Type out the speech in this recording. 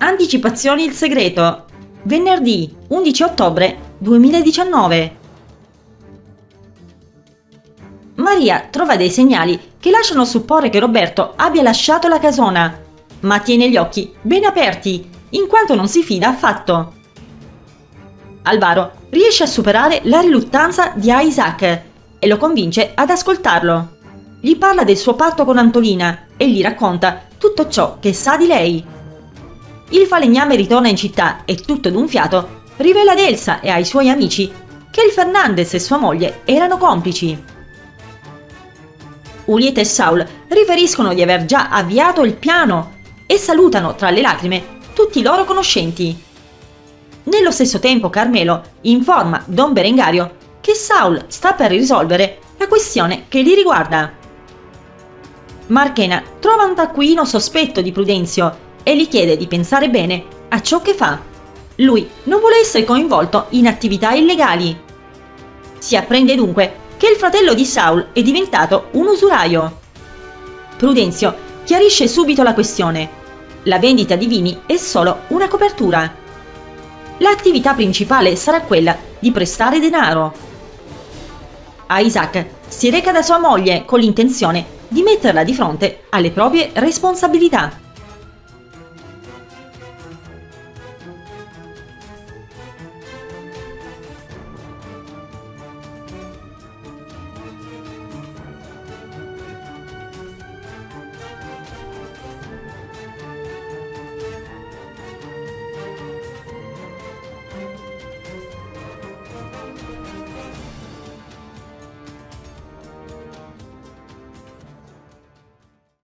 Anticipazioni il segreto. Venerdì 11 ottobre 2019. Maria trova dei segnali che lasciano supporre che Roberto abbia lasciato la casona, ma tiene gli occhi ben aperti, in quanto non si fida affatto. Alvaro riesce a superare la riluttanza di Isaac e lo convince ad ascoltarlo. Gli parla del suo patto con Antolina e gli racconta tutto ciò che sa di lei. Il falegname ritorna in città e tutto d'un fiato rivela ad Elsa e ai suoi amici che il Fernandez e sua moglie erano complici. Julieta e Saul riferiscono di aver già avviato il piano e salutano tra le lacrime tutti i loro conoscenti. Nello stesso tempo Carmelo informa Don Berengario che Saul sta per risolvere la questione che li riguarda. Marchena trova un taccuino sospetto di Prudenzio e gli chiede di pensare bene a ciò che fa. Lui non vuole essere coinvolto in attività illegali. Si apprende dunque che il fratello di Saul è diventato un usuraio. Prudenzio chiarisce subito la questione. La vendita di vini è solo una copertura. L'attività principale sarà quella di prestare denaro. Isaac si reca da sua moglie con l'intenzione di metterla di fronte alle proprie responsabilità.